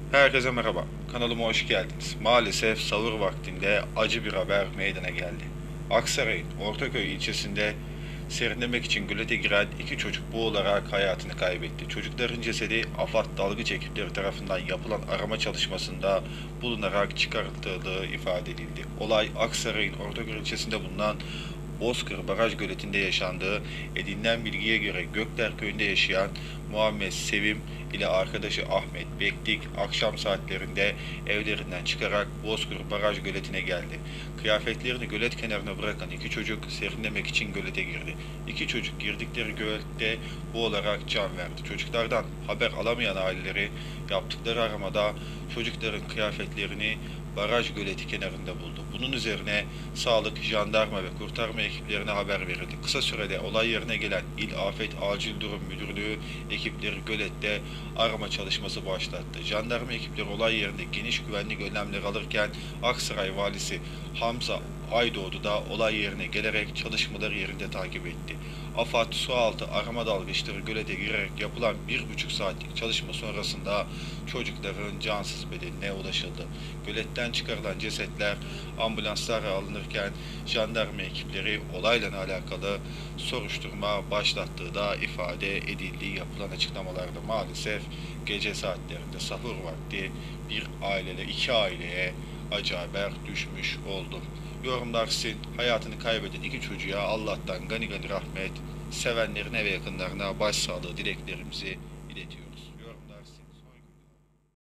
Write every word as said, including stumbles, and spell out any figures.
Herkese merhaba. Kanalıma hoş geldiniz. Maalesef sahur vaktinde acı bir haber meydana geldi. Aksaray'ın Ortaköy ilçesinde serinlemek için gölete giren iki çocuk boğularak hayatını kaybetti. Çocukların cesedi AFAD dalgıç ekipleri tarafından yapılan arama çalışmasında bulunarak çıkartıldığı ifade edildi. Olay Aksaray'ın Ortaköy ilçesinde bulunan Bozkır Baraj Göleti'nde yaşandığı edinilen bilgiye göre Gökler Köyü'nde yaşayan Muhammed Sevim ile arkadaşı Ahmet Bektik akşam saatlerinde evlerinden çıkarak Bozkır Baraj Göleti'ne geldi. Kıyafetlerini gölet kenarına bırakan iki çocuk serinlemek için gölete girdi. İki çocuk girdikleri gölette boğularak can verdi. Çocuklardan haber alamayan aileleri yaptıkları aramada çocukların kıyafetlerini baraj göleti kenarında buldu. Bunun üzerine sağlık, jandarma ve kurtarma ekiplerine haber verildi. Kısa sürede olay yerine gelen İl Afet Acil Durum Müdürlüğü ekipleri gölette arama çalışması başlattı. Jandarma ekipleri olay yerinde geniş güvenlik önlemleri alırken Aksaray Valisi Hamza Aydoğdu da olay yerine gelerek çalışmaları yerinde takip etti. AFAD sualtı arama dalgıçları gölete girerek yapılan bir buçuk saatlik çalışma sonrasında çocukların cansız bedenine ulaşıldı. Göletten çıkarılan cesetler ambulanslara alınırken jandarma ekipleri olayla alakalı soruşturma başlattığı da ifade edildiği yapılan açıklamalarda maalesef gece saatlerinde sahur vakti bir ailede iki aileye acı haber düşmüş oldu. Yorumlar sizin. Hayatını kaybeden iki çocuğa Allah'tan gani gani rahmet, sevenlerine ve yakınlarına başsağlığı dileklerimizi iletiyoruz.